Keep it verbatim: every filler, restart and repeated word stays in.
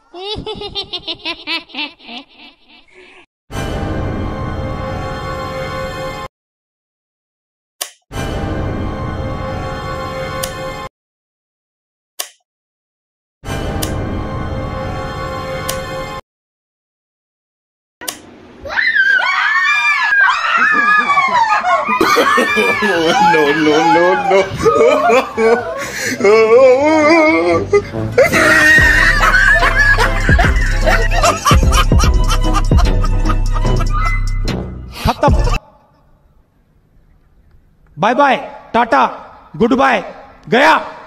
no, no, no, no. खत्म। Bye bye, tata, good bye, गया।